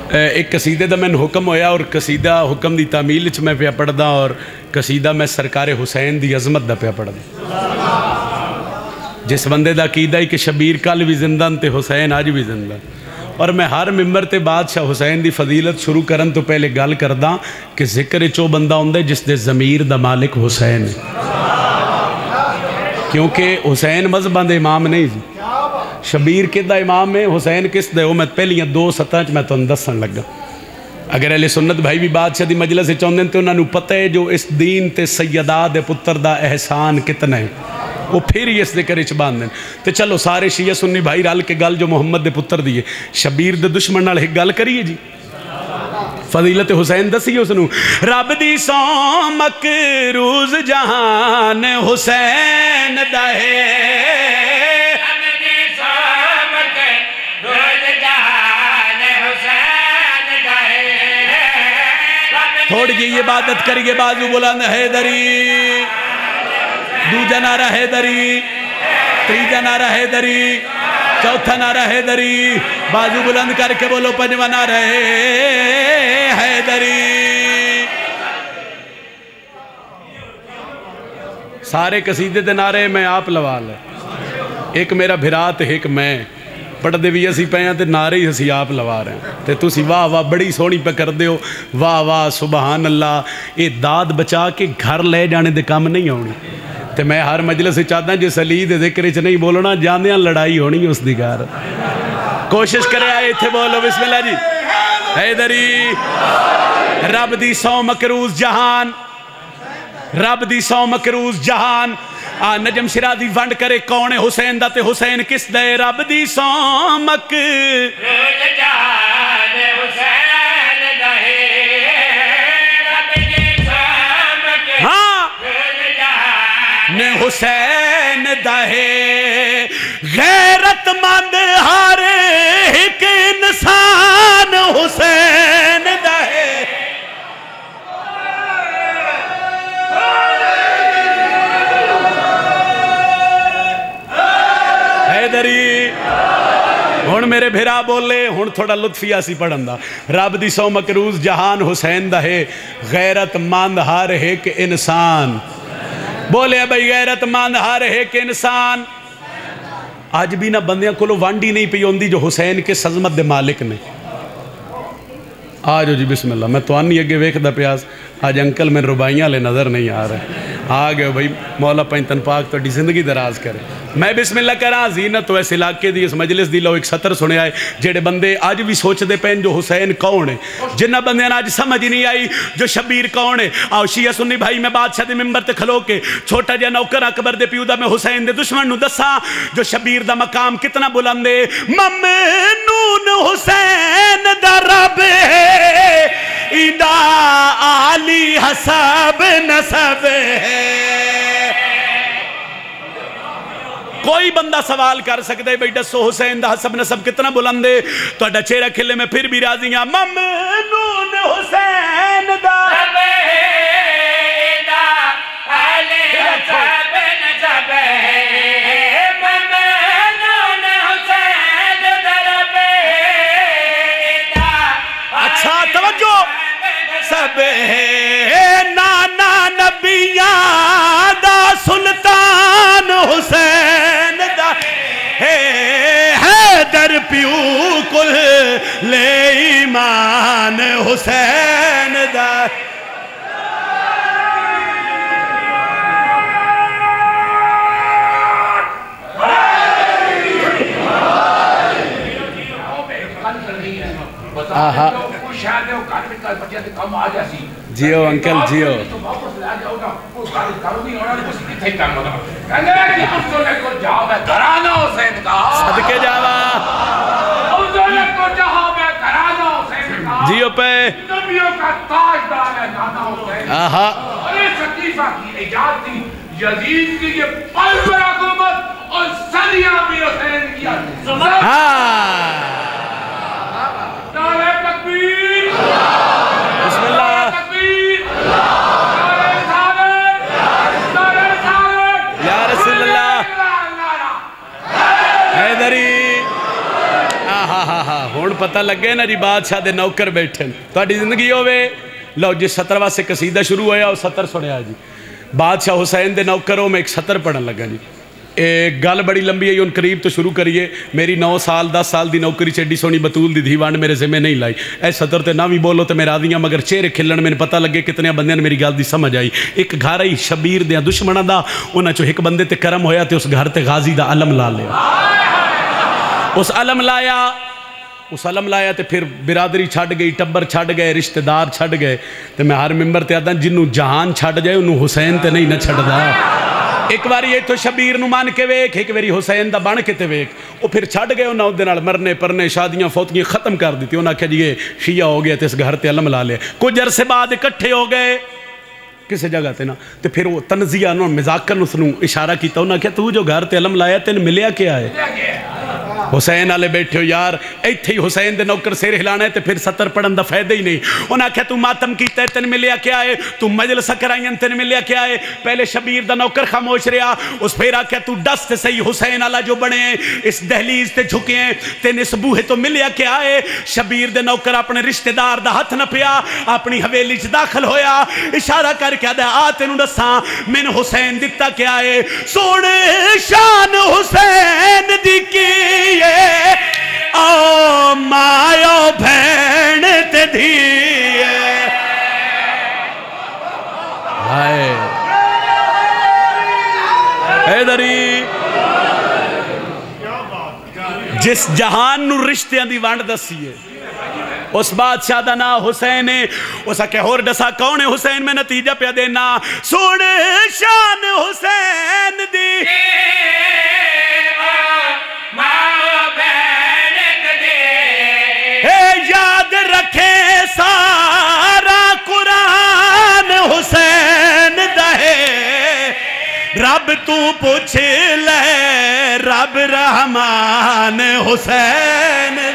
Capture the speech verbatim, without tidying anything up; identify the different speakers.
Speaker 1: एक कसीदे का मैंने हुक्म होया और कसीदा हुक्म की तामील च मैं पिया पढ़दा और कसीदा मैं सरकार हुसैन की अजमत का पिया पढ़दा। जिस बंदे का अकीदा ही कि शबीर कल भी जिंदा तो हुसैन अज भी जिंदा, और मैं हर मिंबर ते बादशाह हुसैन की फजीलत शुरू करन तो पहले गल करदा कि जिक्र चो बंदा होंदा जिसके ज़मीर दा मालिक हुसैन है, क्योंकि हुसैन मजहबां दे इमाम नहीं जी। शबीर किदा इमाम है, हुसैन किस दे, मैं पहलियां दो सत्तां च मैं तुहानूं दस्सण लगा। अगर अहले सुन्नत भाई भी बादशाह की मजलिस चाहुंदे तो उन्होंने पता है जो इस दीन ते सैयदा दे पुत्र दा एहसान कितना है, वो फिर ही इस जिक्र च बांधन। तो चलो सारे शिया सुन्नी भाई रल के गल जो मुहम्मद दे पुत्र दी है, शबीर दे दुश्मन नाल एक गल करिए जी, फजीलत हुसैन दसीए उसनू। रब दी सौ मकरूज जहान हुसैन दा है, थोड़ी जी इबादत करिए, बाजू बुलंद हैदरी, दूजा नारा हैदरी, तीजा नारा हैदरी, चौथा नारा हैदरी, बाजू बुलंद करके बोलो पंजवा नारा हैदरी। सारे कसीदे दे नारे मैं आप लवा ले, एक मेरा भिरात एक मैं पढ़ते भी असी पे तो नारे ही असी आप लवा रहे हैं, तो तुसी वाह वाह बड़ी सोहनी पे करते हो, वाह वाह सुबहान अल्लाह। ये दाद बचा के घर ले जाने दे काम नहीं आनी। तो मैं हर मजलिस चाहता जिस अली दे जिक्र च नहीं बोलना, जाने लड़ाई होनी उसकी घर। कोशिश करे आए इत्थे बोलो बिस्मिल्लाह जी। हैदरी रब दी सौ मकरूज जहान, रब दी सौ मकरूज जहान। आ नजम सिरा दी वंड करे कौन है हुसैन दा ते हुसैन किस दे, रब दी सौ मकरूज जहान हुसैन दा है, रब दी सौ मकरूज जहान ने हुसैन दा है। गैरतमंद हर एक इंसान हुसैन दा है। हुण मेरे भिरा बोले, हुण थोड़ा लुत्फिया सी पढ़न दा। रब दी सौ मकरूज जहान हुसैन दा है, गैरतमंद हर एक इंसान। बोले भाई गैरतमंद हर एक इंसान। अज भी ना बंदियां कोलों वंड ही नहीं पई आउंदी जो हुसैन के अज़मत दे मालिक ने। आ जाओ जी बिस्मिल्लाह। मैं तुहानी अगे वेखदा प्यास, आज अंकल मेरे रुबाइयां ले नज़र नहीं आ रहे। आ गए भाई, मौला पैंतन पाक तुहाडी जिंदगी दराज करे। मैं बिस्मिल्लाह करा जीनत तो इस इलाके दी इस मजलिस दी लो एक सतर सुनिया है, जेडे बंदे अज भी सोचते पे जो हुसैन कौन है, जिन्होंने बंद अज समझ ही नहीं आई जो शबीर कौन है। आओ शिया सुन्नी भाई मैं बादशाह के मिंबर ते खलो के छोटा जहा नौकर अकबर दे प्यू दा मैं हुसैन दे दुश्मन नू दसा जो शबीर दा मकाम कितना बुलंद है। ममनून हुसैन दा रब इदा आली हसब नसब है। कोई बंदा सवाल कर सकता है भाई दसो हुसैन दा हसब नसब कितना बुलंद है, तो चेहरा खिले मैं फिर भी राजी हाँ। ममनून हुसैन दा अच्छा तवज्जो सब है। नाना नबिया दा सुल्तान हुसैन दा है, हैदर प्यू कुल ले ईमान हुसैन दा। आहा जियो अंकल जियो। सदके जावा जियो पे। आहा यजीद की ये पल पर हुकूमत और सदियां भी हुसैन किया। हाँ हुण पता लगे ना जी बादशाह दे नौकर बैठे तुहाडी जिंदगी होवे। लो जी सत्तर वास्ते कसीदा शुरू होया और सत्तर सुनिया जी। बादशाह हुसैन दे नौकर हो मैं एक सत्तर पढ़न लगा जी। ए गल बड़ी लंबी है उन करीब तो शुरू करिए। मेरी नौ साल दस साल की नौकरी च एडी सोनी बतूल दी धी वंड मेरे जिम्मे नहीं लाई। ए सत्तर तो ना भी बोलो तो मेरा आदियाँ मगर चेहरे खिलन मैंने पता लगे कितने बंदे ने मेरी गल की समझ आई। एक घर आई शबीर दे दुश्मनों का उन्होंने चो एक बंदे ते करम होया तो उस घर ते गाजी का अलम ला लिया। उस अलम लाया उस अलम लाया तो फिर बिरादरी छड़ गई टब्बर छड़ गए रिश्तेदार छड़ गए। तो मैं हर मैंबर ते आता जिन्हों जहान छड़ जाए उन्होंने हुसैन तो नहीं ना छड़दा। एक बार इतों शबीर नूं मान के वेख एक बारी हुसैन दा बन के ते वेख। वो फिर छड़ गए उन्होंने उहदे नाल मरने परने शादियां फौतियां खत्म कर दी। उन्हें आख्या जी ये शिया हो गया तो इस घर ते अलम ला लिया। कुछ अरसे बाद इकट्ठे हो गए किसी जगह ते ना तो फिर वो तनजिया उन्होंने मजाकन उसनूं इशारा किया। उन्हें आख्या तू जो घर ते अलम लाया तेन मिलिया क्या है। हुसैन वाले बैठे हो यार इत्थे ही हुसैन दे नौकर सिर हिलाना है तो फिर सत्तर पढ़न का फायदा ही नहीं। उन्हें आख्या तू मातम किया तेन मिलिया क्या है। तू मजलिस कराई तेन मिलिया क्या है। पहले शबीर दा नौकर खामोश रहा। उस फिर आख्या तू दस ते सही हुसैन वाला जो बने इस दहलीज ते झुके हैं तेन इस बूहे तो मिलिया क्या है। शबीर दे नौकर अपने रिश्तेदार दा हथ नपिया अपनी हवेली च दाखिल होया इशारा करके आदा आ तेनू दसा मैनू हुसैन दिता क्या है। सोने शान हुसैन दी की ओ मायो भैन ते धी हाय हैदरी जिस जहान नू रिश्तियां दी वंड दसी है उस बादशाह का नाम हुसैन है। उस आख्या होर दसा कौन है हुसैन मैं नतीजा पे देना। सुन शान हुसैन दी याद रखे सारा कुरान हुसैन दहे रब तू पूछ ले रब रहमान हुसैन